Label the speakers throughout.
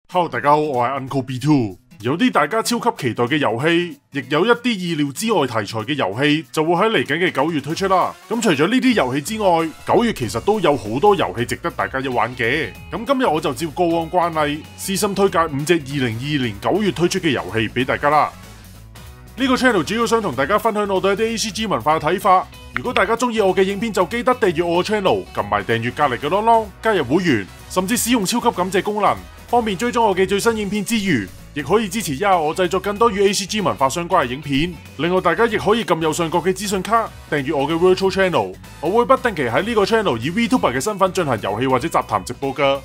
Speaker 1: Hello， 大家好，我係 Uncle B2。有啲大家超級期待嘅遊戲，亦有一啲意料之外題材嘅遊戲，就會喺嚟緊嘅9月推出啦。咁除咗呢啲遊戲之外，9月其實都有好多遊戲值得大家一玩嘅。咁今日我就照過往慣例，私心推介5隻2022年9月推出嘅遊戲俾大家啦。呢個 channel 主要想同大家分享我對一啲 ACG 文化嘅睇法。如果大家中意我嘅影片，就記得訂閱我嘅 channel， 撳埋訂閱隔籬嘅啷啷，加入會員，甚至使用超級感謝功能，方便追蹤我嘅最新影片之餘，亦可以支持一下我製作更多與 ACG 文化相關嘅影片。另外，大家亦可以撳右上角嘅資訊卡，訂閱我嘅 Virtual Channel， 我會不定期喺呢個 channel 以 VTuber 嘅身份進行遊戲或者雜談直播㗎。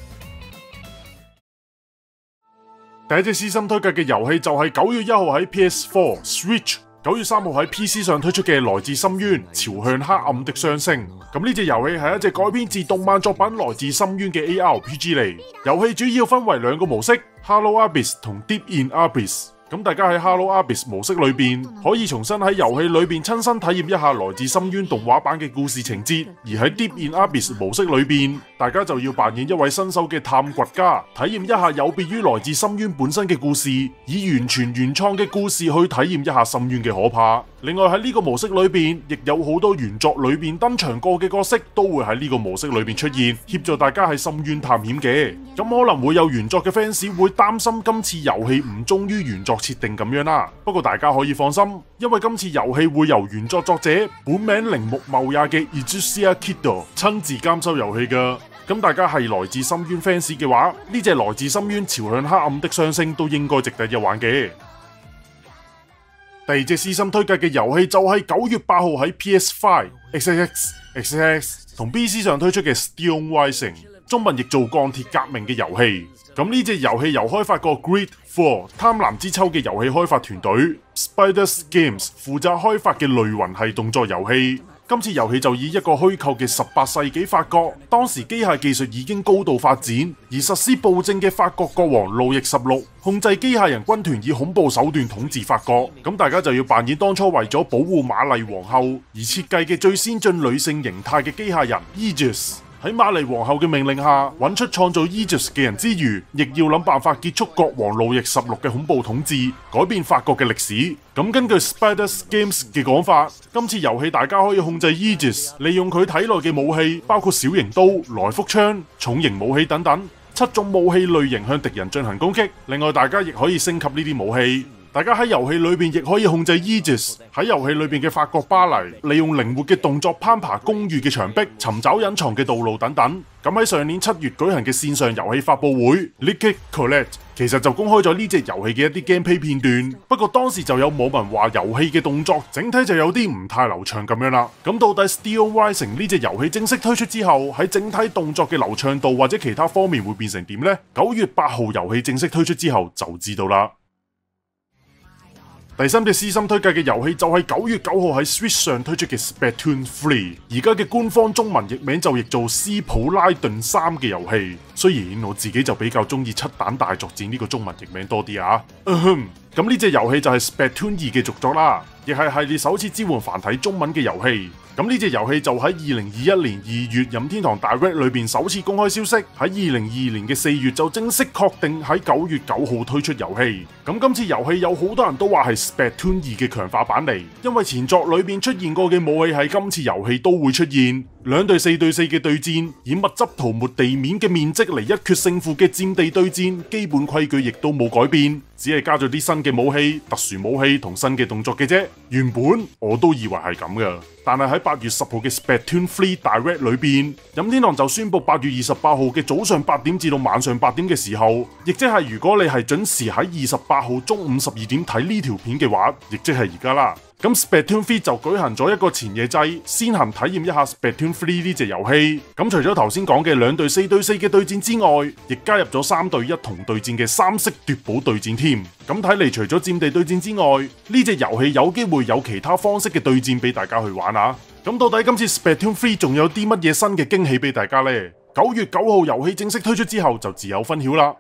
Speaker 1: 第一隻私心推介嘅遊戲就係9月1號喺 PS4、Switch、9月3號喺 PC 上推出嘅《來自深淵：朝向黑暗的雙星》。咁呢隻遊戲係一隻改編自動漫作品《來自深淵》嘅 ARPG 嚟。遊戲主要分為兩個模式 ：Hollow Abyss 同 Deep in Abyss。咁大家喺 Hollow Abyss 模式裏邊，可以重新喺遊戲裏邊親身體驗一下來自深淵動畫版嘅故事情節；而喺 Deep in Abyss 模式裏邊，大家就要扮演一位新手嘅探掘家，體驗一下有別於來自深淵本身嘅故事，以完全原創嘅故事去體驗一下深淵嘅可怕。另外喺呢個模式裏邊，亦有好多原作裏邊登場過嘅角色都會喺呢個模式裏邊出現，協助大家喺深淵探險嘅。咁可能會有原作嘅 fans 會擔心今次遊戲唔忠於原作設定咁樣啦。不過大家可以放心，因為今次遊戲會由原作作者本名鈴木茂也嘅 Izuya Kido 親自監修遊戲噶。咁大家係來自深淵 fans 嘅話，呢隻來自深淵朝向黑暗的雙星都應該值得一玩嘅。第二隻私心推介嘅遊戲就係9月8號喺 PS5、XXX 同 PC 上推出嘅 Steel Rising， 中文譯做鋼鐵革命嘅遊戲。咁呢隻遊戲由開發過 Greed 4貪婪之秋嘅遊戲開發團隊 Spiders Games 負責開發嘅類魂系動作遊戲。今次遊戲就以一個虛構嘅18世紀法國，當時機械技術已經高度發展，而實施暴政嘅法國國王路易16控制機械人軍團以恐怖手段統治法國。咁大家就要扮演當初為咗保護瑪麗皇后而設計嘅最先進女性形態嘅機械人 Aegis。喺瑪麗皇后嘅命令下，揾出創造 Aegis 嘅人之餘，亦要諗辦法結束國王路易16嘅恐怖統治，改變法國嘅歷史。咁根據 Spiders Games 嘅講法，今次遊戲大家可以控制 Aegis， 利用佢體內嘅武器，包括小型刀、來福槍、重型武器等等7種武器類型向敵人進行攻擊。另外，大家亦可以升級呢啲武器。大家喺遊戲裏邊亦可以控制 Aegis， 喺遊戲裏邊嘅法國巴黎，利用靈活嘅動作攀爬公寓嘅牆壁，尋找隱藏嘅道路等等。咁喺上年7月舉行嘅線上遊戲發佈會 Liquid Collect 其實就公開咗呢隻遊戲嘅一啲 gameplay 片段，不過當時就有網民話遊戲嘅動作整體就有啲唔太流暢咁樣啦。咁到底 Steel Rising 呢隻遊戲正式推出之後，喺整體動作嘅流暢度或者其他方面會變成點呢？9月8號遊戲正式推出之後就知道啦。第三隻私心推介嘅遊戲就係9月9號喺 Switch 上推出嘅 Splatoon 3， 而家嘅官方中文譯名就譯做斯普拉頓3嘅遊戲。雖然我自己就比較中意七蛋大作戰呢個中文譯名多啲啊。咁呢隻遊戲就係 Splatoon 2嘅續作啦，亦係系列首次支援繁體中文嘅遊戲。咁呢隻遊戲就喺2021年2月任天堂 Direct 裏邊首次公開消息，喺2022年嘅4月就正式確定喺9月9號推出遊戲。咁今次遊戲有好多人都話係 Splatoon 2嘅強化版嚟，因為前作裏邊出現過嘅武器喺今次遊戲都會出現。2隊4對4嘅對戰，以物質塗抹地面嘅面積嚟一決勝負嘅佔地對戰，基本規矩亦都冇改變，只係加咗啲新嘅武器、特殊武器同新嘅動作嘅啫。原本我都以為係咁噶，但係喺8月10號嘅 Splatoon 3 Direct 裏邊，任天堂就宣布8月28號嘅早上8點至到晚上8點嘅時候，亦即係如果你係準時喺28號中午12點睇呢條片嘅話，亦即係而家啦。咁 Splatoon 3就舉行咗一個前夜祭，先行體驗一下 Splatoon 3呢隻遊戲。咁除咗頭先講嘅2隊4對4嘅對戰之外，亦加入咗3對1同對戰嘅3色奪寶對戰添。咁睇嚟，除咗佔地對戰之外，呢隻遊戲有機會有其他方式嘅對戰俾大家去玩啊。咁到底今次 Splatoon 3仲有啲乜嘢新嘅驚喜俾大家呢？9月9號遊戲正式推出之後就自有分曉啦。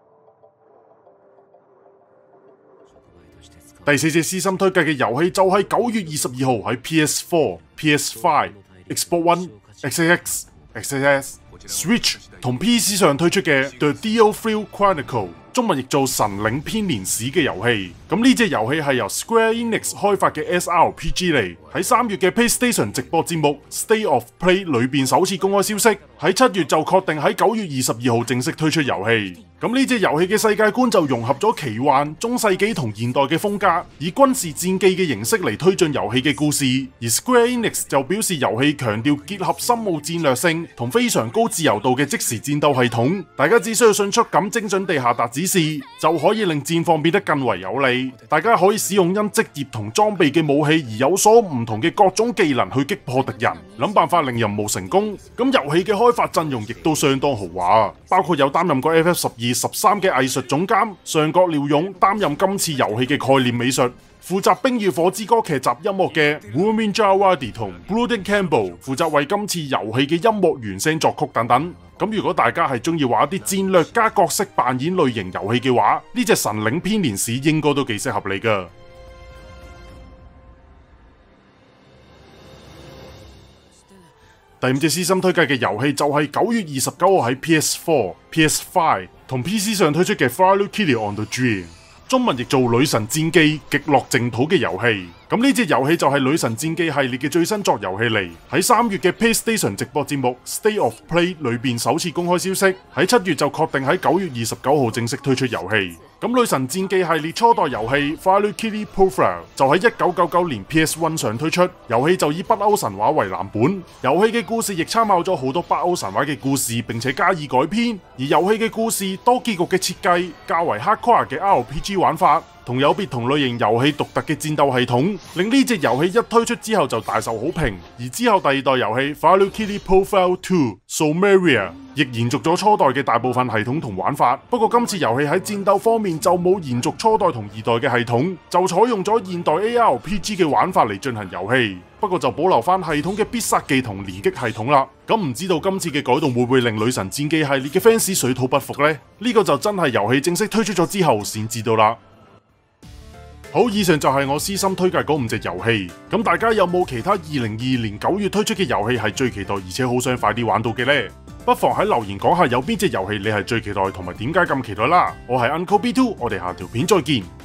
Speaker 1: 第四隻私心推介嘅遊戲就係9月22號喺 PS4、PS5、Xbox One、XXX XSS、Switch 同 PC 上推出嘅 The DioField Chronicle， 中文譯做神領編年史嘅遊戲。咁呢隻遊戲係由 Square Enix 開發嘅 SRPG 嚟，喺3月嘅 PlayStation 直播節目 State of Play 裏邊首次公開消息，喺7月就確定喺9月22號正式推出遊戲。咁呢隻遊戲嘅世界觀就融合咗奇幻、中世紀同現代嘅風格，以軍事戰記嘅形式嚟推進遊戲嘅故事。而 Square Enix 就表示遊戲強調結合深奧戰略性同非常高自由度嘅即時戰鬥系統，大家只需要迅速咁精準地下達指示，就可以令戰況變得更為有利。大家可以使用因職業同裝備嘅武器而有所唔同嘅各種技能去擊破敵人，諗辦法令任務成功。咁遊戲嘅開發陣容亦都相當豪華，包括有擔任過 FF12、13嘅藝術總監上角廖勇擔任今次遊戲嘅概念美術，負責《冰與火之歌》劇集音樂嘅 Ramin Djawadi 同 Broden Campbell 負責為今次遊戲嘅音樂原聲作曲等等。咁如果大家係中意玩一啲戰略加角色扮演類型遊戲嘅話，呢隻神領編年史應該都幾適合你噶。第5隻私心推介嘅遊戲就係9月29號喺 PS4、PS5 同 PC 上推出嘅 Valkyrie on the Dream， 中文譯做《女神戰記：極樂淨土》嘅遊戲。咁呢隻遊戲就係《女神戰記》系列嘅最新作遊戲嚟，喺3月嘅 PlayStation 直播節目 State of Play 裏邊首次公開消息，喺7月就確定喺9月29號正式推出遊戲。咁《女神戰記》系列初代遊戲 Valkyrie Profile 就喺1999年 PS1 上推出，遊戲就以北歐神話為藍本，遊戲嘅故事亦參考咗好多北歐神話嘅故事，並且加以改編。而遊戲嘅故事多結局嘅設計，較為 hardcore 嘅 RPG 玩法，同有別同類型遊戲獨特嘅戰鬥系統，令呢隻遊戲一推出之後就大受好評。而之後第2代遊戲 Valkyrie Profile 2 Soulmeria 亦延續咗初代嘅大部分系統同玩法，不過今次遊戲喺戰鬥方面就冇延續初代同2代嘅系統，就採用咗現代 ARPG 嘅玩法嚟進行遊戲，不過就保留翻系統嘅必殺技同連擊系統啦。咁唔知道今次嘅改動會唔會令女神戰記系列嘅 fans 水土不服呢？呢個就真係遊戲正式推出咗之後先知道啦。好，以上就係我私心推介嗰5隻遊戲，咁大家有冇其他2022年9月推出嘅遊戲係最期待而且好想快啲玩到嘅呢？不妨喺留言講下有邊隻遊戲你係最期待同埋點解咁期待啦！我係 Uncle B2， 我哋下條片再見。